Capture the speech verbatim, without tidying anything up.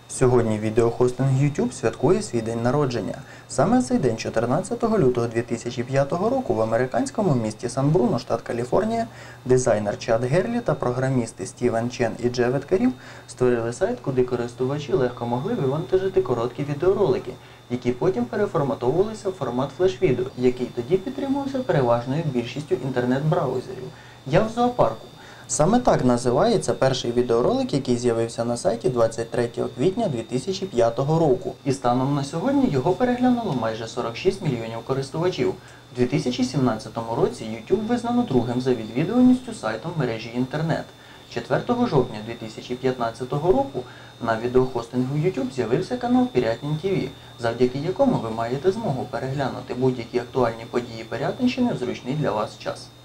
Сьогодні відеохостинг YouTube святкує свій день народження. Саме в цей день, чотирнадцятого лютого дві тисячі п'ятого року, в американському місті Сан-Бруно, штат Каліфорнія, дизайнер Чад Герлі та програмісти Стівен Чен і Джевед Карім створили сайт, куди користувачі легко могли вивантажити короткі відеоролики, які потім переформатовувалися в формат флеш-відео, який тоді підтримувався переважною більшістю інтернет-браузерів. Я в зоопарку. Саме так називається перший відеоролик, який з'явився на сайті двадцять третього квітня дві тисячі п'ятого року. І станом на сьогодні його переглянуло майже сорок шість мільйонів користувачів. У дві тисячі сімнадцятому році YouTube визнано другим за відвідуваністю сайтом мережі інтернет. четвертого жовтня дві тисячі п'ятнадцятого року на відеохостингу YouTube з'явився канал Пірятин ті ві, завдяки якому ви маєте змогу переглянути будь-які актуальні події Пирятинщини в зручний для вас час.